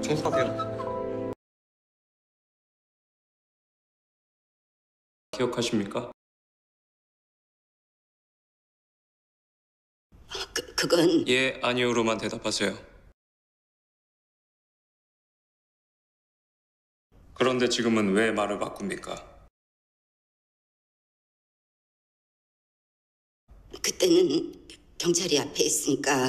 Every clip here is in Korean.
청소하세요. 기억하십니까? 그건... 예, 아니오로만 대답하세요. 그런데 지금은 왜 말을 바꿉니까? 그때는 경찰이 앞에 있으니까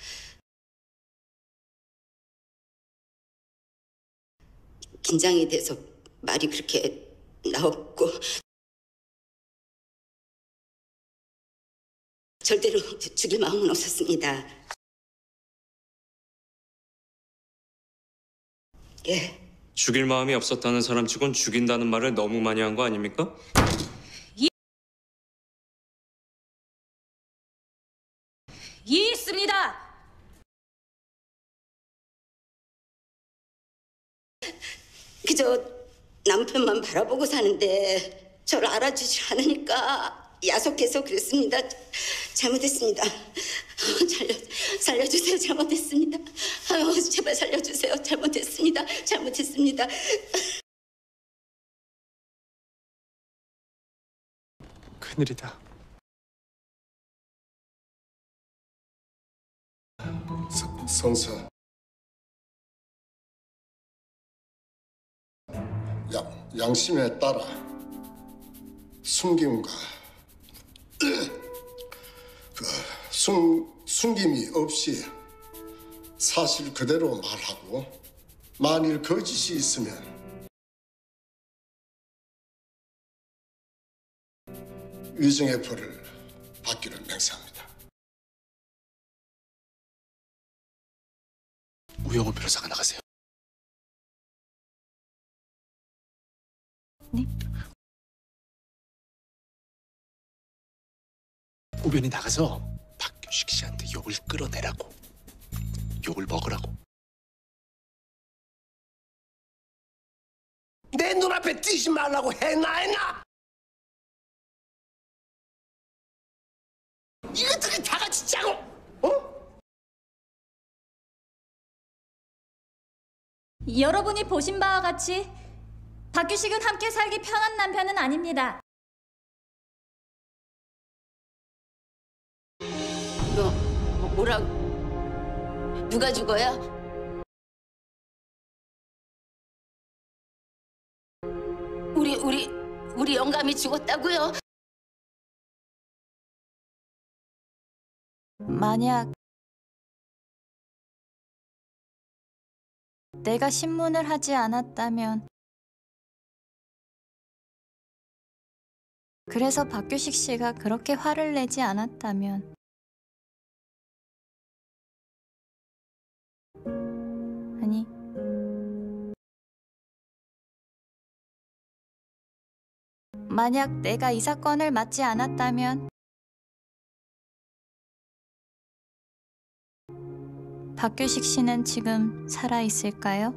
긴장이 돼서 말이 그렇게 나왔고 절대로 죽일 마음은 없었습니다. 예. 죽일 마음이 없었다는 사람치곤 죽인다는 말을 너무 많이 한 거 아닙니까? 이해했습니다. 그저 남편만 바라보고 사는데 저를 알아주지 않으니까 야속해서 그랬습니다. 잘못했습니다. 살려주세요. 잘못했습니다. 제발 살려주세요. 잘못했습니다. 잘못했습니다. 큰일이다. 선서. 양심에 따라 숨김과 숨김이 없이 사실 그대로 말하고 만일 거짓이 있으면 위증의 벌을 받기를 맹세합니다. 우영우 변호사가 나가세요. 네? 우변이 나가서 박규식 씨한테 욕을 끌어내라고. 욕을 먹으라고. 내 눈앞에 뛰지 말라고 했나? 이것들이 다 같이 짜고, 어? 여러분이 보신 바와 같이 박규식은 함께 살기 편한 남편은 아닙니다. 너 뭐라고? 누가 죽어요? 우리 영감이 죽었다고요? 만약 내가 신문을 하지 않았다면, 그래서 박규식 씨가 그렇게 화를 내지 않았다면, 아니, 만약 내가 이 사건을 맡지 않았다면 박규식 씨는 지금 살아있을까요?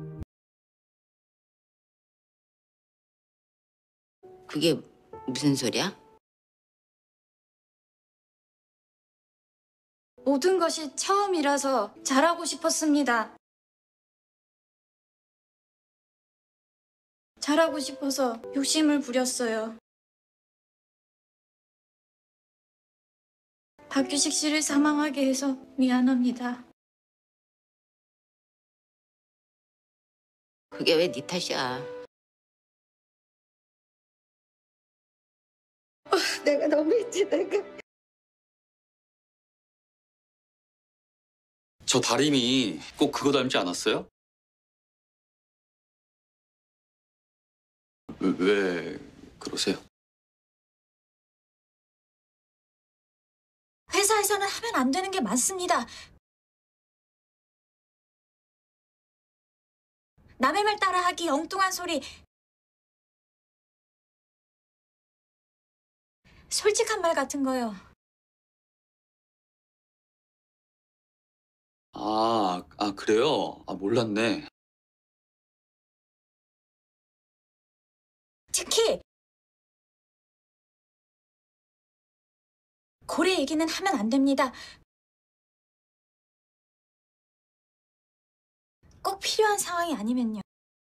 그게 무슨 소리야? 모든 것이 처음이라서 잘하고 싶었습니다. 잘하고 싶어서 욕심을 부렸어요. 박규식 씨를 사망하게 해서 미안합니다. 그게 왜 네 탓이야? 내가 너무했지, 내가. 저 다림이 꼭 그거 닮지 않았어요? 왜 그러세요? 회사에서는 하면 안 되는 게 많습니다. 남의 말 따라하기, 엉뚱한 소리. 솔직한 말 같은 거요. 그래요? 몰랐네. 특히 고래 얘기는 하면 안 됩니다. 꼭 필요한 상황이 아니면요.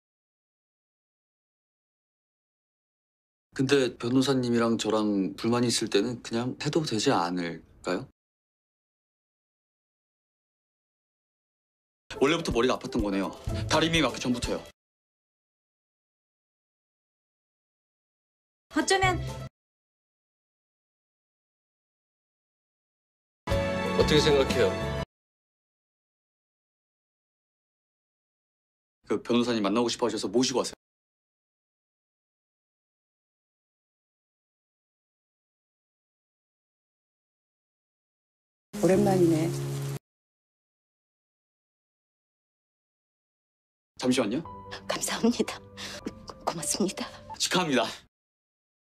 근데 변호사님이랑 저랑 불만이 있을 때는 그냥 해도 되지 않을까요? 원래부터 머리가 아팠던 거네요. 다리미 맞기 전부터요. 어쩌면 어떻게 생각해요? 그 변호사님 만나고 싶어 하셔서 모시고 왔어요. 오랜만이네. 잠시만요. 감사합니다. 고맙습니다. 축하합니다.